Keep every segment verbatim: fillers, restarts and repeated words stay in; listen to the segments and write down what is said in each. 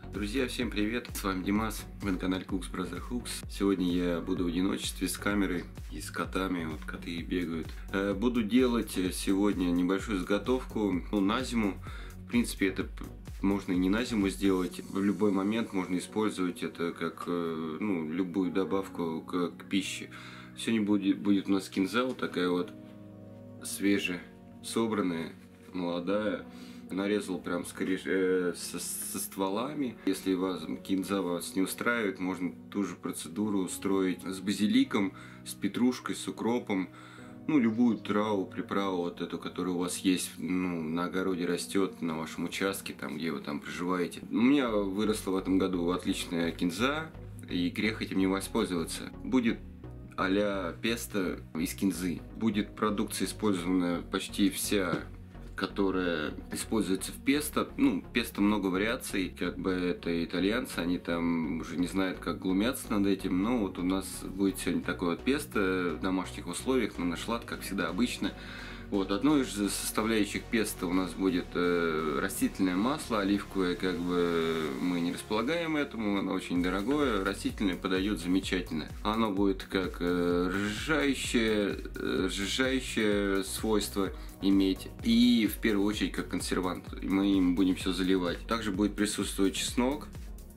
Друзья, всем привет! С вами Димас, вы на канале Cooks Brother Hooks. Сегодня я буду в одиночестве с камерой и с котами, вот коты бегают. Буду делать сегодня небольшую заготовку, ну, на зиму. В принципе, это можно и не на зиму сделать. В любой момент можно использовать это как, ну, любую добавку к, к пище. Сегодня будет, будет у нас кинза, вот такая вот свежая, собранная, молодая. Нарезал прям скорее э, со, со стволами. Если вас кинза вас не устраивает, можно ту же процедуру устроить с базиликом, с петрушкой, с укропом. Ну, любую траву, приправу, вот эту, которая у вас есть, ну, на огороде растет, на вашем участке, там, где вы там проживаете. У меня выросла в этом году отличная кинза, и грех этим не воспользоваться. Будет а-ля песто из кинзы. Будет продукция использована почти вся, которая используется в песто. Ну, песто много вариаций, как бы это итальянцы, они там уже не знают, как глумятся над этим, но вот у нас будет сегодня такое вот песто в домашних условиях, на нашлат, как всегда, обычно. Вот, одной из составляющих песто у нас будет э, растительное масло, оливковое, как бы мы не располагаем этому, оно очень дорогое, растительное подойдет замечательно. Оно будет как э, разжижающее, э, разжижающее свойство иметь и в первую очередь как консервант. Мы им будем все заливать. Также будет присутствовать чеснок,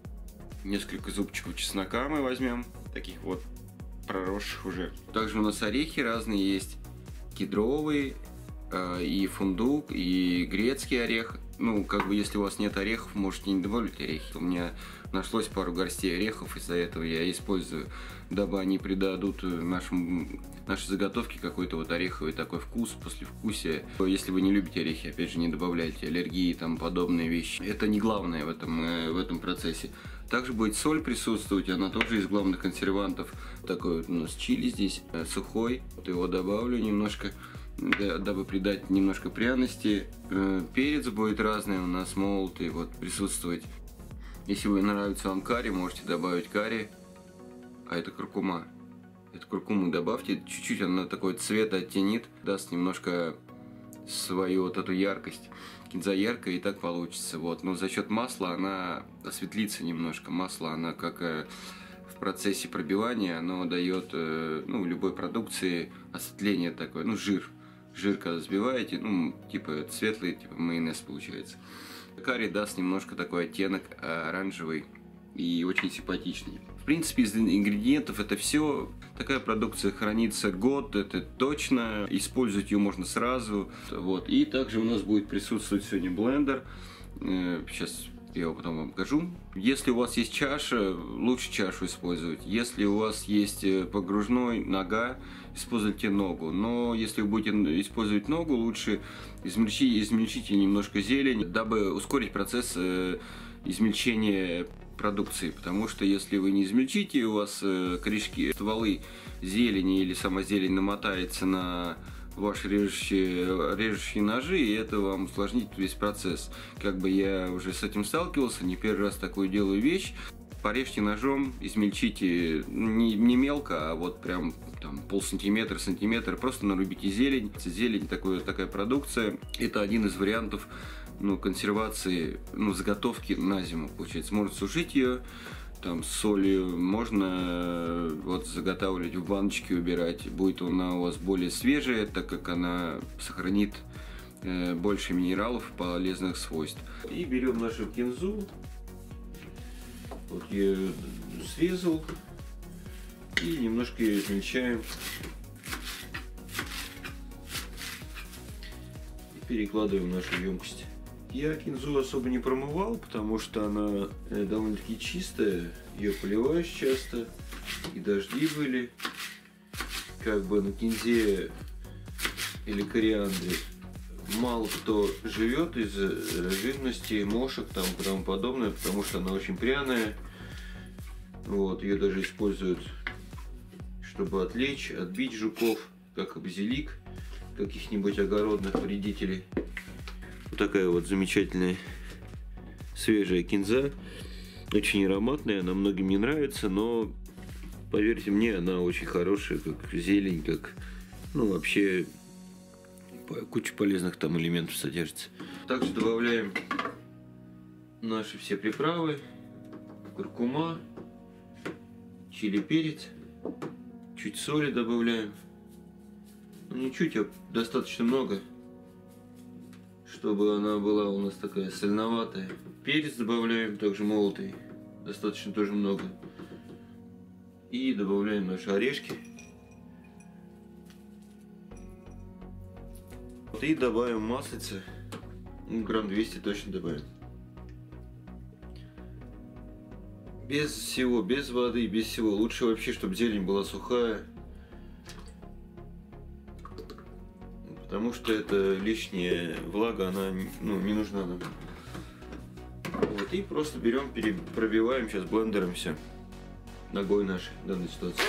несколько зубчиков чеснока мы возьмем, таких вот проросших уже. Также у нас орехи разные есть. Кедровый, э, и фундук, и грецкий орех. Ну, как бы, если у вас нет орехов, можете не добавлять орехи. У меня нашлось пару горстей орехов, из-за этого я использую, дабы они придадут нашему, нашей заготовке какой-то вот ореховый такой вкус, послевкусие. Если вы не любите орехи, опять же, не добавляйте аллергии и тому подобные вещи. Это не главное в этом, в этом процессе. Также будет соль присутствовать, она тоже из главных консервантов. Такой вот у нас чили здесь, сухой. Вот его добавлю немножко, дабы придать немножко пряности. Перец будет разный у нас молотый, вот присутствовать. Если вы нравится вам карри, можете добавить карри. А это куркума. Эту куркуму добавьте, чуть-чуть она такой цвет оттенит, даст немножко свою вот эту яркость. Кинза яркая, и так получится. Вот. Но за счет масла она осветлится немножко. Масло, она как э, в процессе пробивания, оно дает, э, ну, любой продукции осветление такое, ну, жир. Жир, когда взбиваете, ну, типа светлый, типа майонез получается. Карри даст немножко такой оттенок оранжевый и очень симпатичный. В принципе, из ингредиентов это все. Такая продукция хранится год, это точно. Использовать ее можно сразу. Вот. И также у нас будет присутствовать сегодня блендер. Сейчас я его потом вам покажу. Если у вас есть чаша, лучше чашу использовать. Если у вас есть погружной, нога, используйте ногу. Но если вы будете использовать ногу, лучше измельчите, измельчите немножко зелень, дабы ускорить процесс измельчения продукции, потому что если вы не измельчите, у вас э, корешки, стволы зелени или сама зелень намотается на ваши режущие, режущие ножи, и это вам усложнит весь процесс. Как бы я уже с этим сталкивался, не первый раз такую делаю вещь. Порежьте ножом, измельчите не, не мелко, а вот прям там пол сантиметра, сантиметр, просто нарубите зелень. Зелень такой, такая продукция, это один из вариантов, ну, консервации, ну, заготовки на зиму, получается. Можно сушить ее там с солью, можно вот заготавливать в баночке, убирать. Будет она у вас более свежая, так как она сохранит э, больше минералов, полезных свойств. И берем нашу кинзу, вот я ее срезал, и немножко ее измельчаем. И перекладываем в нашу емкость. Я кинзу особо не промывал, потому что она довольно-таки чистая. Ее поливаешь часто, и дожди были. Как бы на кинзе или кориандре мало кто живет из-за живности, мошек там и тому подобное, потому что она очень пряная. Вот, ее даже используют, чтобы отвлечь, отбить жуков, как базилик, каких-нибудь огородных вредителей. Вот такая вот замечательная свежая кинза, очень ароматная, она многим не нравится, но поверьте мне, она очень хорошая, как зелень, как, ну, вообще куча полезных там элементов содержится. Также добавляем наши все приправы, куркума, чили, перец, чуть соли добавляем. Ну, не чуть, а достаточно много, чтобы она была у нас такая сольноватая. Перец добавляем, также молотый, достаточно тоже много. И добавляем наши орешки. И добавим маслица, ну, грамм двести точно добавим. Без всего, без воды, без всего. Лучше вообще, чтобы зелень была сухая. Потому что это лишняя влага, она, ну, не нужна нам. Вот, и просто берем, пробиваем сейчас блендером все. Ногой нашей в данной ситуации.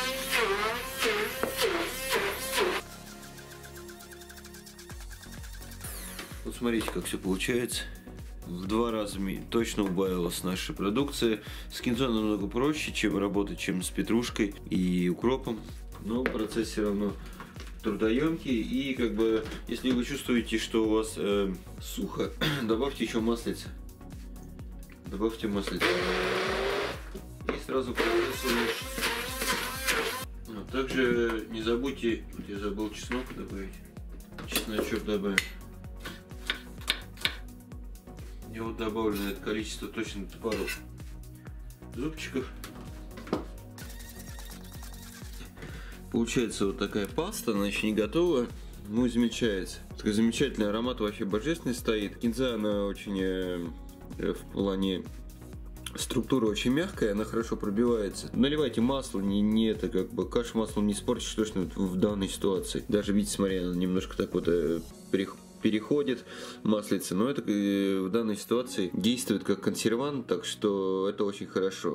Вот смотрите, как все получается. В два раза точно убавилась наша продукция. С кинзой намного проще, чем работать, чем с петрушкой и укропом. Но процесс все равно трудоемкий. И как бы, если вы чувствуете, что у вас э, сухо, добавьте еще маслица. Добавьте маслица. И сразу процесс улучшится. Вот, также не забудьте, вот я забыл чеснок добавить. Чесночок добавим. Я вот добавлю на это количество точно пару зубчиков. Получается вот такая паста, она еще не готова, но измельчается. Такой замечательный аромат, вообще божественный стоит. Кинза, она очень э, в плане структуры очень мягкая, она хорошо пробивается. Наливайте масло, не, не это как бы кашу маслом не испортишь точно в данной ситуации. Даже видите, смотри, она немножко так вот э, переходит. переходит маслица, но это в данной ситуации действует как консервант, так что это очень хорошо.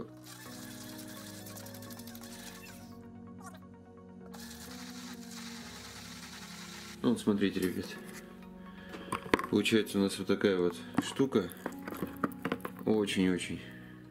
Ну, вот смотрите, ребят, получается у нас вот такая вот штука, очень-очень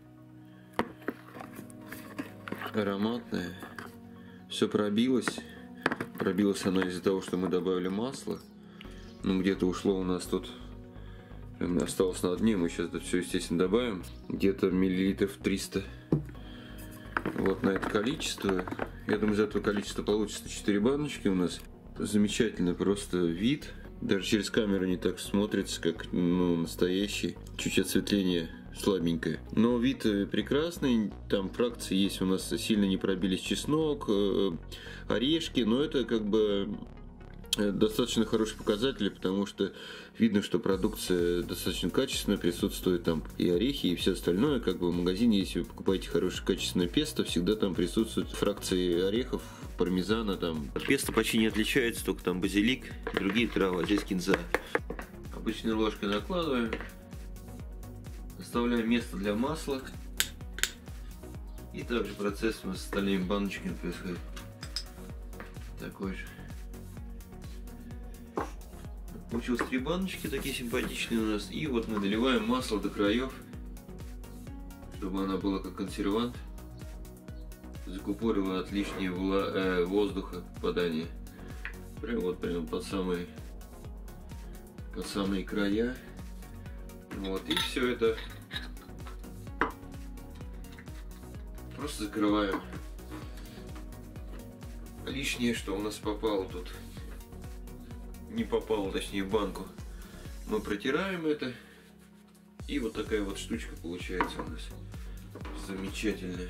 ароматная, все пробилось, пробилось оно из-за того, что мы добавили масло. Ну, где-то ушло у нас тут, осталось на дне, мы сейчас это все, естественно, добавим. Где-то миллилитров триста. Вот на это количество. Я думаю, из этого количества получится четыре баночки у нас. Замечательный просто вид. Даже через камеру не так смотрится, как, ну, настоящий. Чуть осветление слабенькое. Но вид прекрасный. Там фракции есть у нас, сильно не пробились чеснок, орешки. Но это как бы достаточно хорошие показатели, потому что видно, что продукция достаточно качественная, присутствует там и орехи, и все остальное. Как бы в магазине, если вы покупаете хорошее качественное песто, всегда там присутствуют фракции орехов, пармезана там. От песто почти не отличается, только там базилик, другие травы, а здесь кинза. Обычной ложкой накладываем, оставляем место для масла. И также процесс у нас с остальными баночками происходит такой же. Получилось три баночки такие симпатичные у нас. И вот мы наливаем масло до краев, чтобы она была как консервант. Закупорила от лишнего э, воздуха попадания. Прям вот прям под самые, под самые края. Вот, и все это просто закрываем. Лишнее, что у нас попало тут, не попало, точнее, в банку, мы протираем это, и вот такая вот штучка получается у нас замечательная,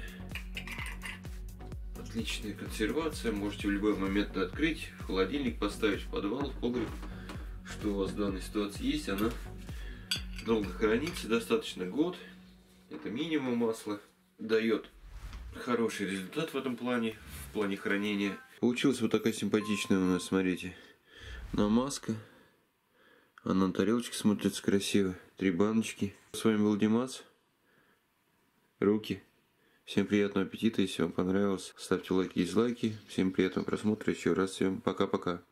отличная консервация. Можете в любой момент открыть, в холодильник поставить, в подвал, в погреб, что у вас в данной ситуации есть. Она долго хранится, достаточно год, это минимум масла, дает хороший результат в этом плане, в плане хранения. Получилась вот такая симпатичная у нас, смотрите, намазка. Она на тарелочке смотрится красиво. Три баночки. С вами был Димас. Руки. Всем приятного аппетита. Если вам понравилось, ставьте лайки и дизлайки. Всем приятного просмотра. Еще раз всем пока-пока.